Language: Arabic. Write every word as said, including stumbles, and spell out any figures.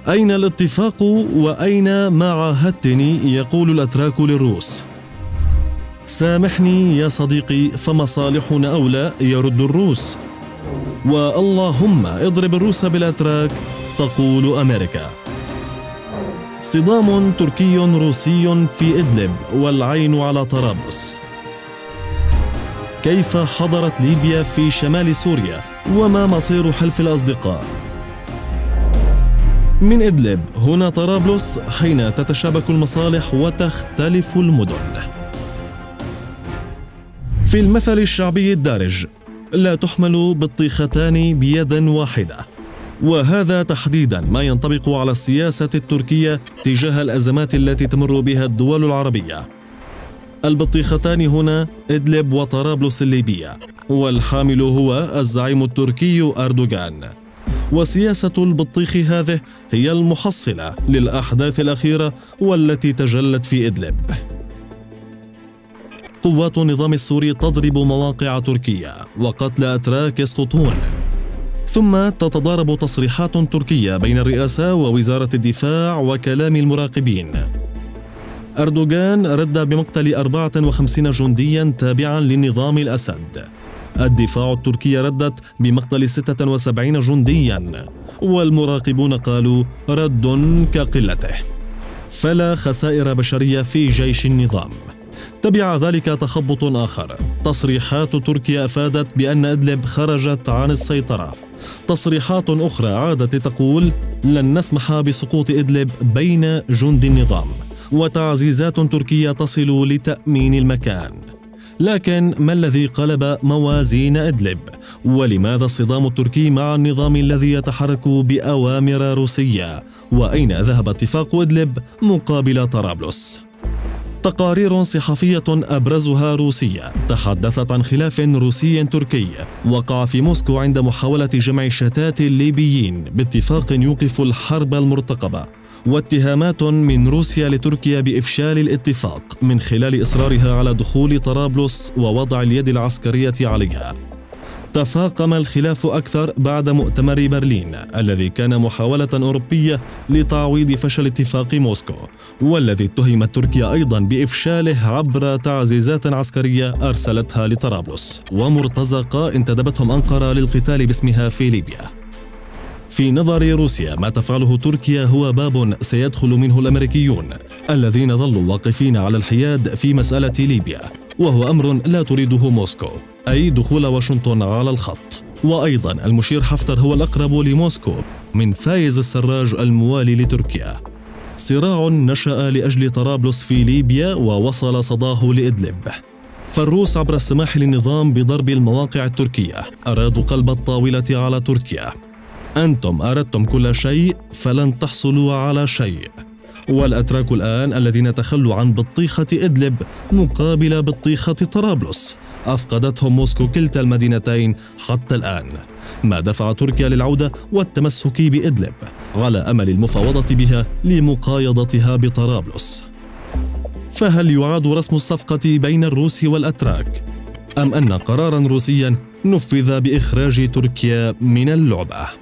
أين الاتفاق وأين ما عاهدتني؟ يقول الأتراك للروس. سامحني يا صديقي، فمصالحنا أولى، يرد الروس. واللهم اضرب الروس بالأتراك، تقول أمريكا. صدام تركي روسي في إدلب والعين على طرابلس. كيف حضرت ليبيا في شمال سوريا؟ وما مصير حلف الأصدقاء؟ من إدلب هنا طرابلس، حين تتشابك المصالح وتختلف المدن. في المثل الشعبي الدارج: لا تحمل بطيختان بيد واحدة. وهذا تحديدا ما ينطبق على السياسة التركية تجاه الأزمات التي تمر بها الدول العربية. البطيختان هنا إدلب وطرابلس الليبية، والحامل هو الزعيم التركي أردوغان. وسياسة البطيخ هذه هي المحصلة للأحداث الأخيرة والتي تجلت في إدلب. قوات النظام السوري تضرب مواقع تركية، وقتل أتراك يسقطون. ثم تتضارب تصريحات تركية بين الرئاسة ووزارة الدفاع وكلام المراقبين. أردوغان رد بمقتل أربعة وخمسين جنديا تابعا للنظام الأسد. الدفاع التركي ردت بمقتل ستة وسبعين جنديا، والمراقبون قالوا رد كقلته. فلا خسائر بشرية في جيش النظام. تبع ذلك تخبط آخر. تصريحات تركيا أفادت بأن إدلب خرجت عن السيطرة. تصريحات أخرى عادت تقول لن نسمح بسقوط إدلب بين جند النظام، وتعزيزات تركية تصل لتأمين المكان. لكن ما الذي قلب موازين إدلب؟ ولماذا الصدام التركي مع النظام الذي يتحرك بأوامر روسية؟ وأين ذهب اتفاق إدلب مقابل طرابلس؟ تقارير صحفية أبرزها روسية تحدثت عن خلاف روسي تركي وقع في موسكو عند محاولة جمع شتات الليبيين باتفاق يوقف الحرب المرتقبة، واتهامات من روسيا لتركيا بإفشال الاتفاق من خلال إصرارها على دخول طرابلس ووضع اليد العسكرية عليها. تفاقم الخلاف أكثر بعد مؤتمر برلين الذي كان محاولة أوروبية لتعويض فشل اتفاق موسكو، والذي اتهمت تركيا أيضا بإفشاله عبر تعزيزات عسكرية أرسلتها لطرابلس، ومرتزقة انتدبتهم أنقرة للقتال باسمها في ليبيا. في نظر روسيا ما تفعله تركيا هو باب سيدخل منه الأمريكيون الذين ظلوا واقفين على الحياد في مسألة ليبيا، وهو أمر لا تريده موسكو، أي دخول واشنطن على الخط. وأيضا المشير حفتر هو الأقرب لموسكو من فايز السراج الموالي لتركيا. صراع نشأ لأجل طرابلس في ليبيا ووصل صداه لإدلب. فالروس عبر السماح للنظام بضرب المواقع التركية أرادوا قلب الطاولة على تركيا. أنتم أردتم كل شيء فلن تحصلوا على شيء. والأتراك الآن الذين تخلوا عن بطيخة إدلب مقابل بطيخة طرابلس أفقدتهم موسكو كلتا المدينتين حتى الآن، ما دفع تركيا للعودة والتمسك بإدلب على أمل المفاوضة بها لمقايضتها بطرابلس. فهل يعاد رسم الصفقة بين الروس والأتراك؟ أم أن قراراً روسياً نفذ بإخراج تركيا من اللعبة؟